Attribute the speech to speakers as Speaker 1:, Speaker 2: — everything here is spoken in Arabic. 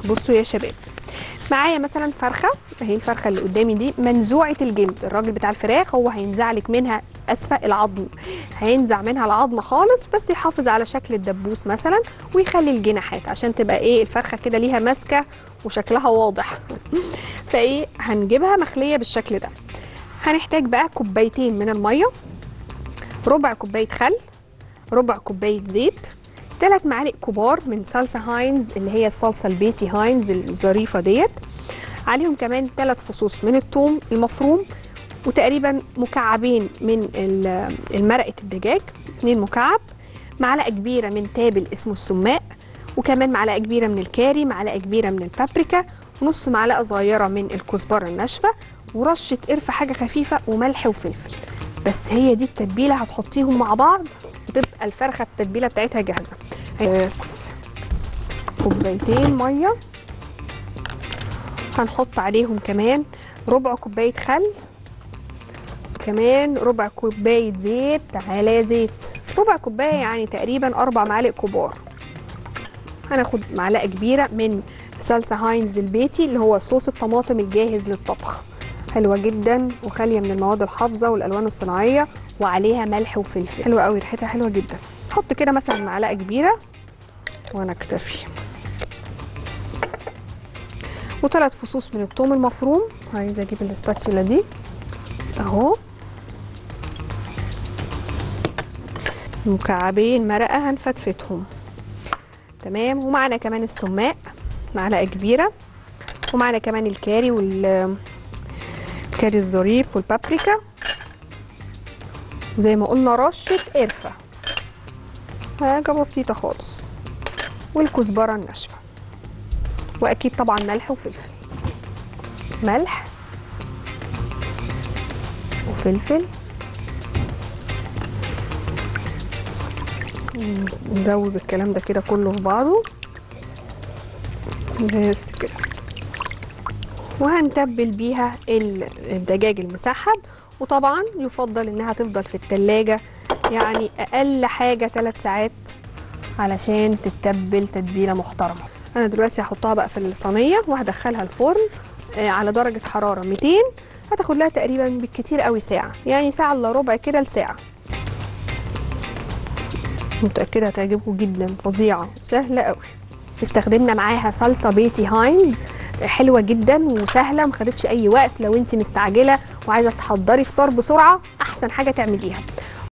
Speaker 1: بصوا يا شباب، معايا مثلا فرخه اهي، الفرخه اللي قدامي دي منزوعه الجلد. الراجل بتاع الفراخ هو هينزع لك منها اسفل العظم، هينزع منها العظم خالص، بس يحافظ على شكل الدبوس مثلا ويخلي الجناحات عشان تبقى ايه الفرخه كده ليها ماسكه وشكلها واضح. فايه هنجيبها مخليه بالشكل ده. هنحتاج بقى كوبايتين من الميه، ربع كوبايه خل، ربع كوبايه زيت، 3 معالق كبار من صلصه هاينز اللي هي الصلصه البيتي هاينز الظريفه ديت، عليهم كمان 3 فصوص من الثوم المفروم، وتقريبا مكعبين من المرقه الدجاج 2 مكعب، معلقه كبيره من تابل اسمه السماق، وكمان معلقه كبيره من الكاري، معلقه كبيره من البابريكا، ونص معلقه صغيره من الكزبره الناشفه، ورشه قرفه حاجه خفيفه، وملح وفلفل. بس هي دي التتبيله، هتحطيهم مع بعض وتبقى الفرخه التتبيله بتاعتها جاهزه. بس كوبايتين ميه، هنحط عليهم كمان ربع كوبايه خل، كمان ربع كوبايه زيت، تعالى يا زيت، ربع كوبايه يعني تقريبا 4 معالق كبار. هناخد معلقه كبيره من صلصه هاينز البيتي اللي هو صوص الطماطم الجاهز للطبخ، حلوه جدا وخاليه من المواد الحافظه والالوان الصناعيه، وعليها ملح وفلفل، حلوه قوي، ريحتها حلوه جدا. احط كده مثلا معلقه كبيره وانا اكتفي، و3 فصوص من الثوم المفروم. عايزه اجيب الاسباتيولا دي اهو، مكعبين مرقه هنفتفتهم تمام، ومعنا كمان السماق معلقه كبيره، ومعنا كمان الكاري الكاري الظريف والبابريكا، وزي ما قلنا رشه قرفه حاجه بسيطه خالص، والكزبره الناشفه، واكيد طبعا ملح وفلفل، ملح وفلفل. ندوب الكلام ده كده كله في بعضه بس كده، وهنتبل بيها الدجاج المسحب. وطبعا يفضل انها تفضل في التلاجة يعني اقل حاجة 3 ساعات علشان تتبل تتبيلة محترمة. انا دلوقتي هحطها بقى في الصينية وهدخلها الفرن على درجة حرارة 200، هتاخد لها تقريبا بالكتير قوي ساعة، يعني ساعة الا ربع كده لساعة. متأكدة هتعجبكم جدا، فظيعة سهلة قوي. استخدمنا معاها صلصة بيتي هاينز حلوة جدا وسهلة، ما خدتش اي وقت. لو انت مستعجلة وعايزة تحضري فطار بسرعة احسن حاجة تعمليها.